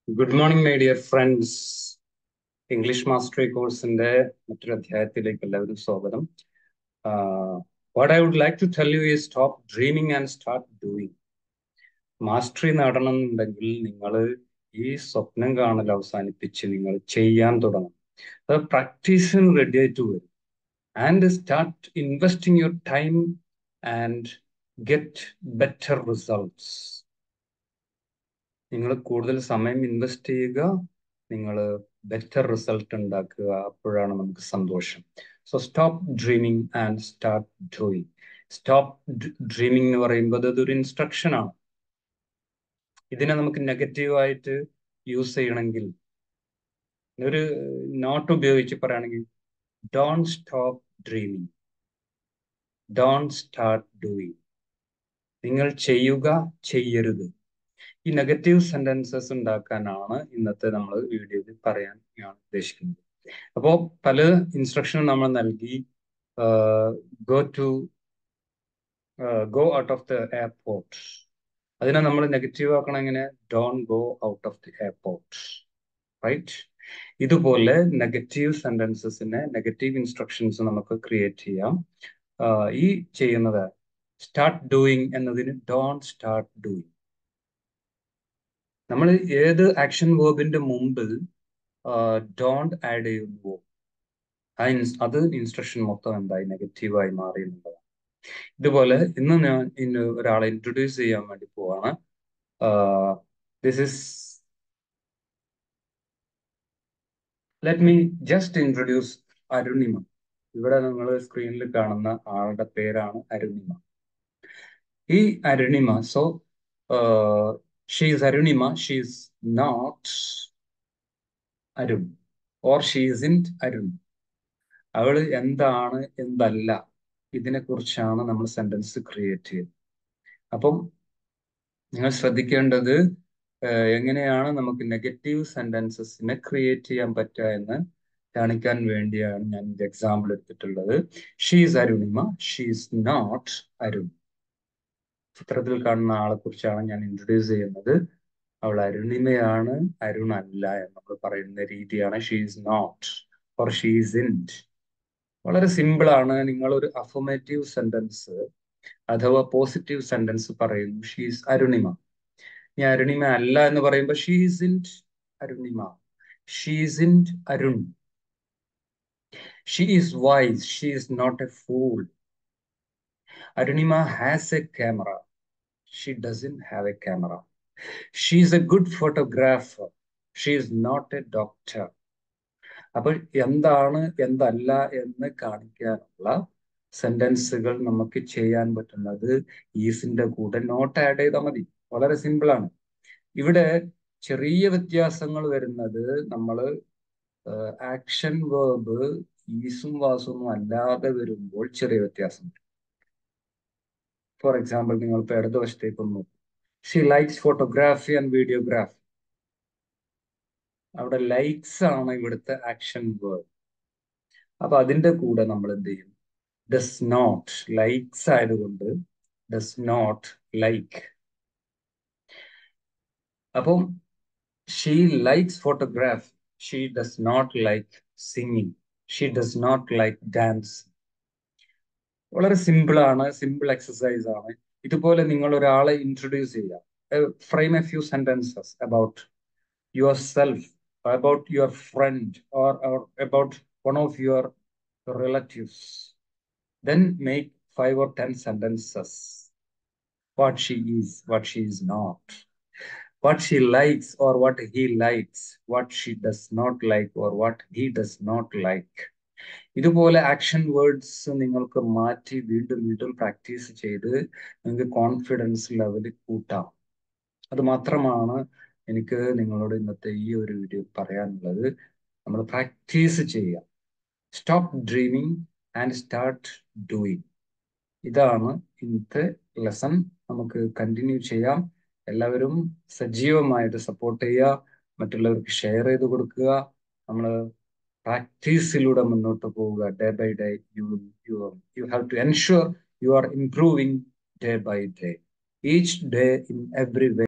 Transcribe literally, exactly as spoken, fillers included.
Good morning, my dear friends. English Mastery course in the uh, what I would like to tell you is stop dreaming and start doing. Mastery നേടണമെന്നുണ്ടെങ്കിൽ നിങ്ങൾ ഈ സ്വപ്നം കാണൽ അവസാനിപ്പിച്ച് നിങ്ങൾ ചെയ്യാൻ തുടങ്ങും. അത് പ്രാക്ടീസിന് റെഡി ആയിട്ട് വരും. And start investing your time and get better results. നിങ്ങൾ കൂടുതൽ സമയം ഇൻവെസ്റ്റ് ചെയ്യുക, നിങ്ങൾ ബെറ്റർ റിസൾട്ട് ഉണ്ടാക്കുക. അപ്പോഴാണ് നമുക്ക് സന്തോഷം. So stop dreaming and start doing. Stop dreaming എന്ന് പറയുമ്പോൾ അതൊരു ഇൻസ്ട്രക്ഷൻ ആണ്. ഇതിനെ നമുക്ക് നെഗറ്റീവായിട്ട് യൂസ് ചെയ്യണമെങ്കിൽ ഒരു നോട്ട് ഉപയോഗിച്ച് പറയുകയാണെങ്കിൽ don't stop dreaming, don't start doing. നിങ്ങൾ ചെയ്യുക, ചെയ്യരുത്. ഈ നെഗറ്റീവ് സെന്റൻസസ് ഉണ്ടാക്കാനാണ് ഇന്നത്തെ നമ്മൾ വീഡിയോയിൽ പറയാൻ ഞാൻ ഉദ്ദേശിക്കുന്നത്. അപ്പോൾ പല ഇൻസ്ട്രക്ഷനും നമ്മൾ നൽകി. Go to go out of the airport. അതിനെ നമ്മൾ നെഗറ്റീവ് ആക്കണം. എങ്ങനെ? Don't go out of the airport. Right? ഇതുപോലെ നെഗറ്റീവ് സെന്റൻസസിനെ, നെഗറ്റീവ് ഇൻസ്ട്രക്ഷൻസ് നമുക്ക് ക്രിയേറ്റ് ചെയ്യാം. ഈ ചെയ്യുന്നത് സ്റ്റാർട്ട് ഡൂയിങ് എന്നതിന് ഡോണ്ട് സ്റ്റാർട്ട് ഡൂയിങ്. നമ്മൾ ഏത് ആക്ഷൻ വേർബിന്റെ മുമ്പിൽ ഡോണ്ട് ആഡ് ചെയ്യുന്നു അത് ഇൻസ്ട്രക്ഷൻ മൊത്തം എന്തായി? നെഗറ്റീവായി മാറി എന്നുള്ളതാണ്. ഇതുപോലെ ഇന്ന് ഞാൻ ഇന്ന് ഒരാളെ ഇൻട്രൊഡ്യൂസ് ചെയ്യാൻ വേണ്ടി പോവാണ്. This is let me just introduce Arunima. ഇവിടെ നിങ്ങൾ സ്ക്രീനിൽ കാണുന്ന ആളുടെ പേരാണ് അരുണിമ. ഈ Arunima, so she is Arunima, she is not Arun or she isn't Arun. അവള് എന്താണ്, എന്തല്ല, ഇതിനെ കുറിച്ചാണ് നമ്മൾ സെന്റൻസ് ക്രിയേറ്റ് ചെയ്യുന്നത്. അപ്പം നിങ്ങൾ ശ്രദ്ധിക്കേണ്ടത് എങ്ങനെയാണ് നമുക്ക് നെഗറ്റീവ് സെന്റൻസസിനെ ക്രിയേറ്റ് ചെയ്യാൻ പറ്റുക എന്ന് കാണിക്കാൻ വേണ്ടിയാണ് ഞാൻ ഇത് എക്സാമ്പിൾ എടുത്തിട്ടുള്ളത്. She is Arunima, she is not Arun. ചിത്രത്തിൽ കാണുന്ന ആളെ കുറിച്ചാണ് ഞാൻ ഇൻട്രൊഡ്യൂസ് ചെയ്യുന്നത്. അവൾ അരുണിമയാണ്, അരുൺ അല്ല എന്ന് നമ്മൾ പറയുന്ന രീതിയാണ് she is not or she isn't. വളരെ സിമ്പിൾ ആണ്. നിങ്ങൾ ഒരു അഫർമേറ്റീവ് സെന്റൻസ് അഥവാ പോസിറ്റീവ് സെന്റൻസ് പറയുന്നു, ഷീ ഈസ് അരുണിമ. ഇനി അരുണിമ അല്ല എന്ന് പറയുമ്പോൾ she isn't Arunima, she isn't Arun. She is wise, she is not a fool. Arunima has a camera, she doesn't have a camera. She is a good photographer, she is not a doctor. അപ്പോൾ എന്താണ്, എന്തല്ല എന്ന് കാണിക്കാനുള്ള സെന്റൻസുകൾ നമുക്ക് ചെയ്യാൻ പറ്റുന്നത് ഈസിന്റെ കൂടെ നോട്ട് ആഡ് ചെയ്താൽ മതി. വളരെ സിമ്പിൾ ആണ്. ഇവിടെ ചെറിയ വ്യത്യാസങ്ങൾ വരുന്നത് നമ്മൾ ആക്ഷൻ വേർബ് ഈസും വാസും അല്ലാതെ വരുമ്പോൾ ചെറിയ വ്യത്യാസം. ഫോർ എക്സാമ്പിൾ, നിങ്ങൾ ഇപ്പൊ ഇടതുവശത്തേക്ക് ഒന്ന് നോക്കും. She likes photography and videography. അവിടെ ലൈക്സ് ആണ് ഇവിടുത്തെ ആക്ഷൻ വേർബ്. അപ്പൊ അതിന്റെ കൂടെ നമ്മൾ എന്ത് ചെയ്യും? ഡസ് നോട്ട്, ലൈക്സ് ആയതുകൊണ്ട് ഡസ് നോട്ട് ലൈക്ക്. അപ്പം she likes photography, she does not like singing, she does not like dance. വളരെ സിമ്പിൾ ആണ്, സിമ്പിൾ എക്സസൈസ് ആണ്. ഇതുപോലെ നിങ്ങൾ ഒരാളെ ഇൻട്രൊഡ്യൂസ് ചെയ്യുക. Frame a few sentences about yourself, about your friend, or, or about one of your relatives. Then make five or ten sentences. What she is, what she is not. What she likes or what he likes. What she does not like or what he does not like. ഇതുപോലെ action words നിങ്ങൾക്ക് മാറ്റി വീണ്ടും വീണ്ടും practice ചെയ്ത് നിങ്ങൾക്ക് confidence level കൂട്ടാം. അത് മാത്രമാണ് എനിക്ക് നിങ്ങളോട് ഇന്നത്തെ ഈ ഒരു വീഡിയോ പറയാനുള്ളത്. നമ്മൾ പ്രാക്ടീസ് ചെയ്യുക. Stop dreaming and start doing. ഇതാണ് ഇന്നത്തെ ലെസൺ. നമുക്ക് കണ്ടിന്യൂ ചെയ്യാം. എല്ലാവരും സജീവമായിട്ട് സപ്പോർട്ട് ചെയ്യുക, മറ്റുള്ളവർക്ക് ഷെയർ ചെയ്ത് കൊടുക്കുക. നമ്മൾ പ്രാക്ടീസിലൂടെ മുന്നോട്ട് പോവുക. Day by day you you you have to ensure you are improving day by day, each day in every way.